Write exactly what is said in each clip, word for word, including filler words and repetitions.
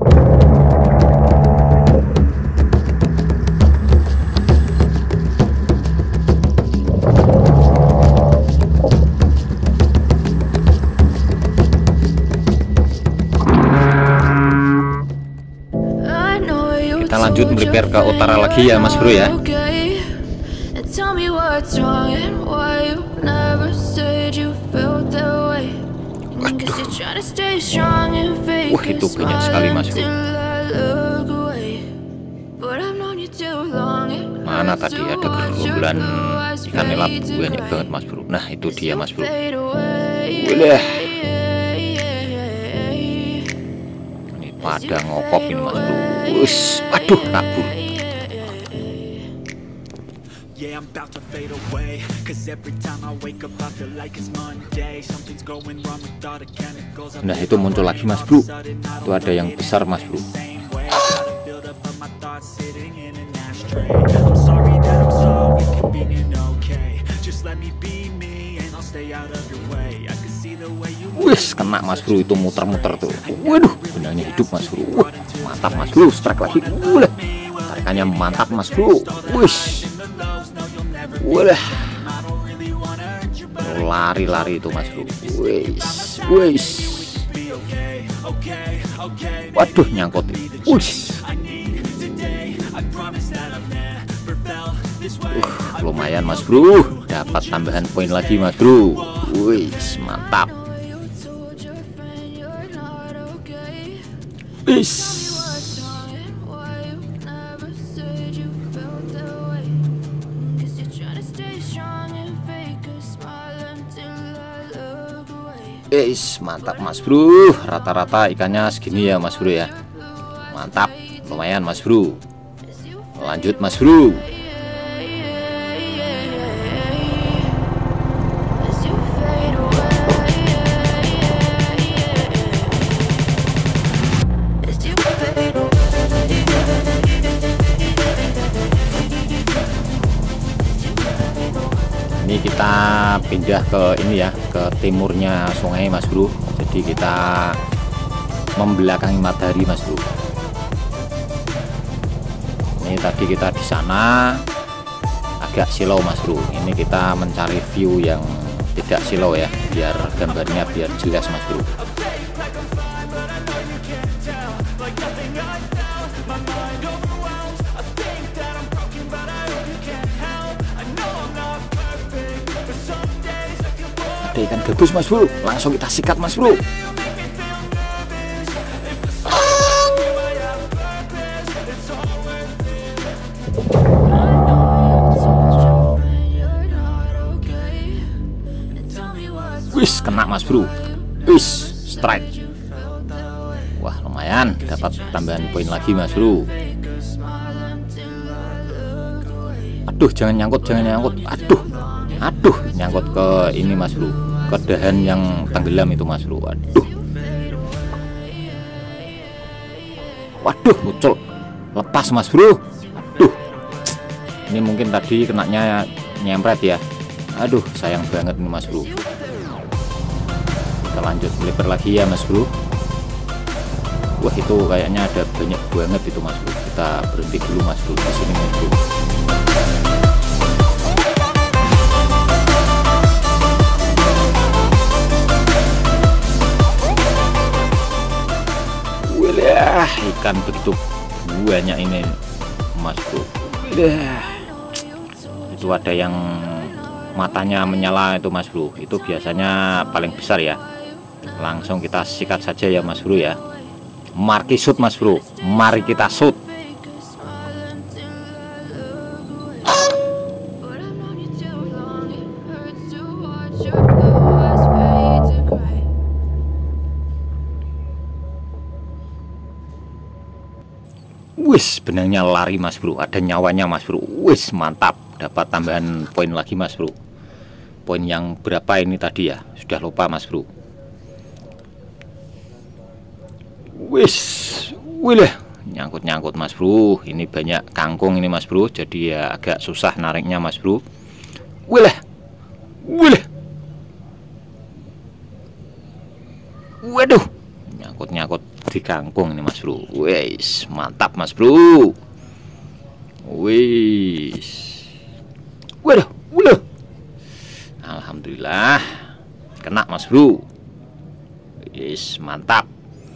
Kita lanjut melipir ke utara lagi ya Mas Bro ya. Waduh. Wah, itu banyak sekali Mas Bro. Mana tadi ada gerombolan ikan nila banyak banget Mas Bro. Nah itu dia Mas Bro. Wih, ini pada ngokop ini Mas Bro. Wih, aduh kabur. Nah itu muncul lagi Mas Bro. Itu ada yang besar Mas Bro. Wih, kena Mas Bro, itu muter-muter tuh. Waduh, benangnya hidup Mas Bro. Wah, mantap Mas Bro, strike lagi. Wah, tarikannya mantap Mas Bro. Wih, wah, lari-lari itu Mas Bro. Wih, wih. Waduh, nyangkut. Wih. Uh, lumayan Mas Bro, dapat tambahan poin lagi Mas Bro. Wih, mantap. Wih. Wih, mantap Mas Bro. Rata-rata ikannya segini ya Mas Bro ya. Mantap, lumayan Mas Bro. Lanjut Mas Bro. Ini kita pindah ke ini ya, ke timurnya sungai Mas Bro. Jadi kita membelakangi matahari Mas Bro. Ini tadi kita di sana agak silau Mas Bro. Ini kita mencari view yang tidak silau ya, biar gambarnya biar jelas Mas Bro. Ada ikan gabus Mas Bro, langsung kita sikat Mas Bro. Wis, kena Mas Bro. Wis, strike. Wah, lumayan, dapat tambahan poin lagi Mas Bro. Aduh, jangan nyangkut, jangan nyangkut. Aduh. Aduh, nyangkut ke ini Mas Bro, ke dahan yang tenggelam itu Mas Bro. Waduh. Waduh, muncul. Lepas Mas Bro. Aduh. Ini mungkin tadi kenanya nyempret ya. Aduh, sayang banget nih Mas Bro. Kita lanjut melipir lagi ya Mas Bro. Wah, itu kayaknya ada banyak banget itu Mas Bro. Kita berhenti dulu Mas Bro di sini Mas Bro. Wah, ikan begitu banyak ini Mas Bro. Wah, itu ada yang matanya menyala itu Mas Bro. Itu biasanya paling besar ya. Langsung kita sikat saja ya Mas Bro ya. Mari shoot Mas Bro, mari kita shoot. Wis, benangnya lari Mas Bro, ada nyawanya Mas Bro. Wis, mantap, dapat tambahan poin lagi Mas Bro. Poin yang berapa ini tadi ya, sudah lupa Mas Bro. Wis, wih, nyangkut-nyangkut Mas Bro. Ini banyak kangkung ini Mas Bro, jadi ya agak susah nariknya Mas Bro. Wih, wih, waduh, nyangkut-nyangkut di kangkung ini Mas Bro. Wis, mantap Mas Bro. Wis. Waduh, waduh. Alhamdulillah kena Mas Bro. Wis, mantap.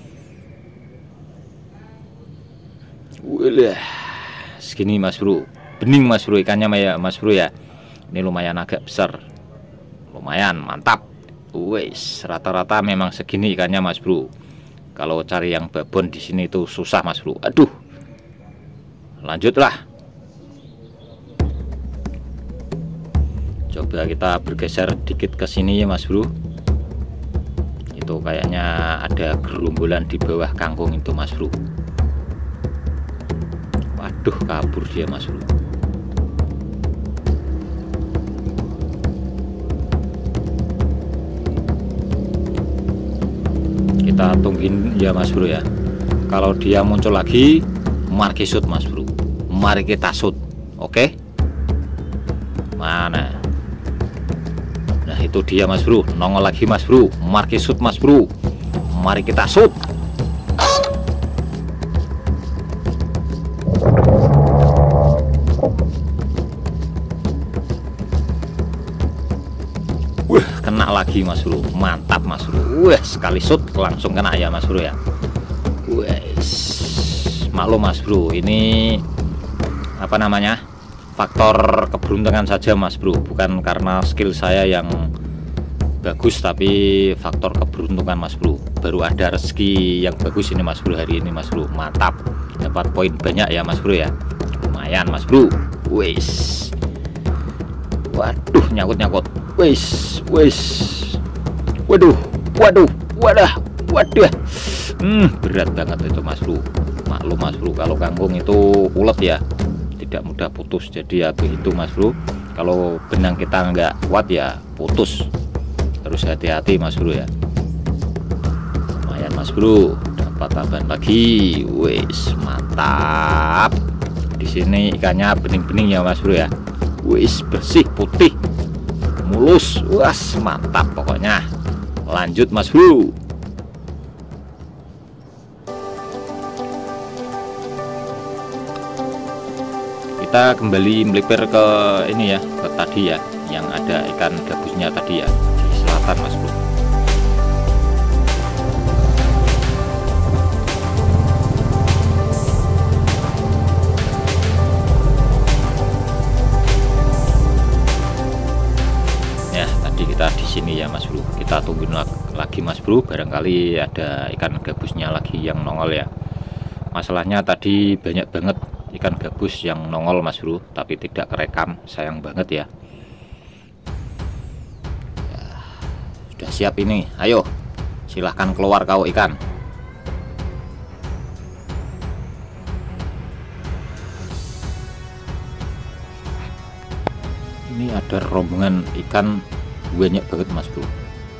Walah. Segini Mas Bro. Bening Mas Bro ikannya ya Mas Bro ya. Ini lumayan agak besar. Lumayan mantap. Wis, rata-rata memang segini ikannya Mas Bro. Kalau cari yang babon di sini itu susah Mas Bro. Aduh. Lanjutlah. Coba kita bergeser dikit ke sini ya Mas Bro. Itu kayaknya ada gerombolan di bawah kangkung itu Mas Bro. Waduh, kabur dia Mas Bro. Kita tungguin ya Mas Bro ya. Kalau dia muncul lagi, mari kita shoot Mas Bro. Mari kita shoot. Oke. Mana? Nah, itu dia Mas Bro. Nongol lagi Mas Bro. Mari kita shoot Mas Bro. Mari kita shoot. Kena lagi Mas Bro, mantap Mas Bro. Wah, sekali shoot langsung kena ya Mas Bro ya. Wes, maklum Mas Bro, ini apa namanya, faktor keberuntungan saja Mas Bro, bukan karena skill saya yang bagus, tapi faktor keberuntungan Mas Bro. Baru ada rezeki yang bagus ini Mas Bro hari ini Mas Bro. Mantap, dapat poin banyak ya Mas Bro ya. Lumayan Mas Bro. Wes, waduh, nyangkut-nyangkut. Wes, wes, waduh, waduh, wadah, wadah, hmm, berat banget itu Mas Bro. Maklum Mas Bro, kalau kangkung itu ulet ya, tidak mudah putus. Jadi ya begitu Mas Bro. Kalau benang kita nggak kuat ya putus. Terus hati-hati Mas Bro ya. Lumayan Mas Bro, dapat tambahan lagi. Wes, mantap. Di sini ikannya bening-bening ya Mas Bro ya. Wes, bersih putih. Mulus, was, mantap pokoknya. Lanjut Mas Bro. Kita kembali melipir ke ini ya, ke tadi ya, yang ada ikan gabusnya tadi ya, di selatan Mas Bro. Kita di sini ya Mas Bro, kita tungguin lagi Mas Bro, barangkali ada ikan gabusnya lagi yang nongol ya. Masalahnya tadi banyak banget ikan gabus yang nongol Mas Bro, tapi tidak kerekam, sayang banget ya. Ya, sudah siap ini, ayo silahkan keluar kau ikan. Ini ada rombongan ikan banyak banget Mas Bro,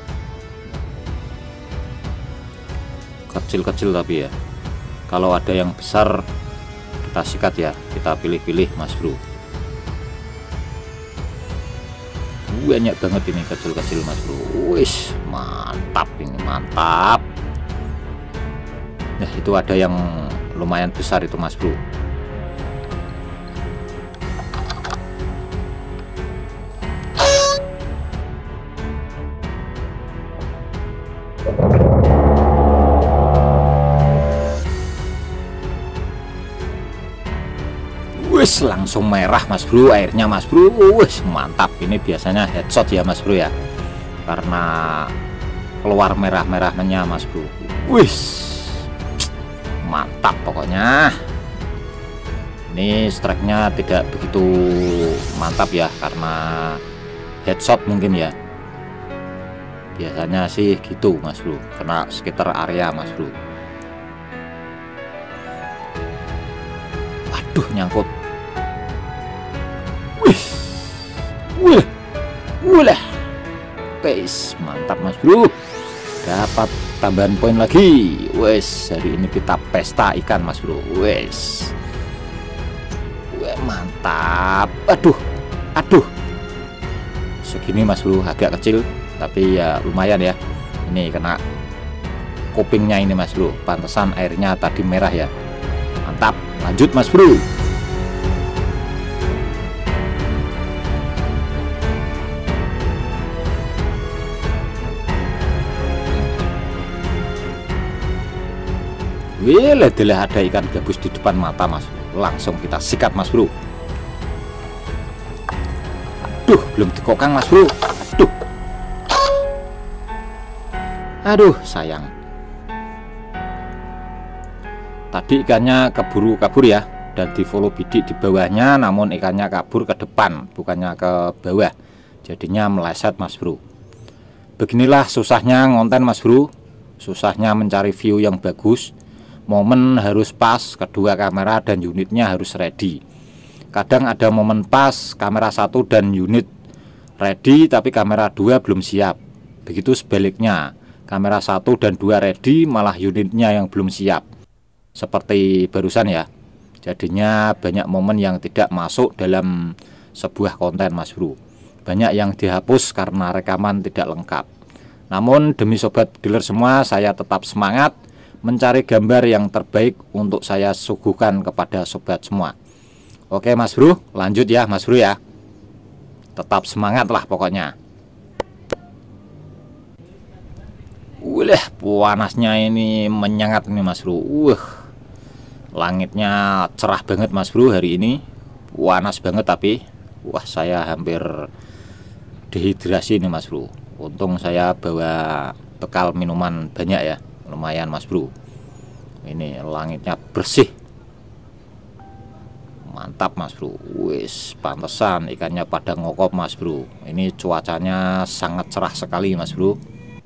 kecil-kecil tapi ya. Kalau ada yang besar kita sikat ya, kita pilih-pilih Mas Bro. Banyak banget ini kecil-kecil Mas Bro. Wis, mantap ini, mantap. Nah, itu ada yang lumayan besar itu Mas Bro. Wis, langsung merah Mas Bro airnya Mas Bro. Wis, mantap. Ini biasanya headshot ya Mas Bro ya, karena keluar merah-merahnya Mas Bro. Wis, mantap pokoknya. Ini strike-nya tidak begitu mantap ya, karena headshot mungkin ya. Biasanya sih gitu Mas Bro, kena sekitar area Mas Bro. Waduh, nyangkut. Wih, wih, wih, guys, mantap Mas Bro. Dapat tambahan poin lagi. Wes, hari ini kita pesta ikan Mas Bro. Wes, wih, mantap. Aduh, aduh. Segini Mas Bro, agak kecil, tapi ya lumayan ya. Ini kena kupingnya ini Mas Bro. Pantesan airnya tadi merah ya. Mantap, lanjut Mas Bro. Wih, ledelah ada ikan gabus di depan mata Mas Bro. Langsung kita sikat Mas Bro. Aduh, belum dikokang Mas Bro. Aduh. Aduh, sayang. Tadi ikannya keburu kabur ya, dan di follow bidik di bawahnya, namun ikannya kabur ke depan, bukannya ke bawah. Jadinya meleset Mas Bro. Beginilah susahnya ngonten Mas Bro. Susahnya mencari view yang bagus. Momen harus pas, kedua kamera dan unitnya harus ready. Kadang ada momen pas, kamera satu dan unit ready, tapi kamera dua belum siap. Begitu sebaliknya, kamera satu dan dua ready, malah unitnya yang belum siap. Seperti barusan ya. Jadinya banyak momen yang tidak masuk dalam sebuah konten Mas Bro. Banyak yang dihapus karena rekaman tidak lengkap. Namun demi sobat dealer semua, saya tetap semangat mencari gambar yang terbaik untuk saya suguhkan kepada sobat semua. Oke Mas Bro, lanjut ya Mas Bro ya. Tetap semangat lah pokoknya. Wih, panasnya ini menyengat nih Mas Bro. Wih, langitnya cerah banget Mas Bro hari ini. Panas banget tapi wah, saya hampir dehidrasi nih Mas Bro. Untung saya bawa bekal minuman banyak ya. Lumayan Mas Bro. Ini langitnya bersih. Mantap Mas Bro. Wis, pantesan ikannya pada ngokop Mas Bro. Ini cuacanya sangat cerah sekali Mas Bro.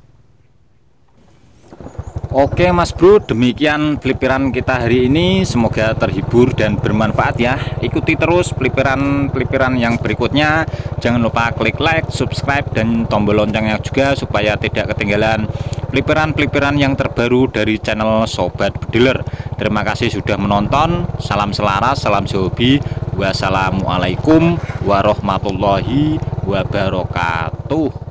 Oke Mas Bro, demikian pelipiran kita hari ini. Semoga terhibur dan bermanfaat ya. Ikuti terus pelipiran-pelipiran yang berikutnya. Jangan lupa klik like, subscribe, dan tombol loncengnya juga supaya tidak ketinggalan pelipiran-pelipiran yang terbaru dari channel Sobat Bediler. Terima kasih sudah menonton. Salam selaras, salam sehobi. Wassalamualaikum warahmatullahi wabarakatuh.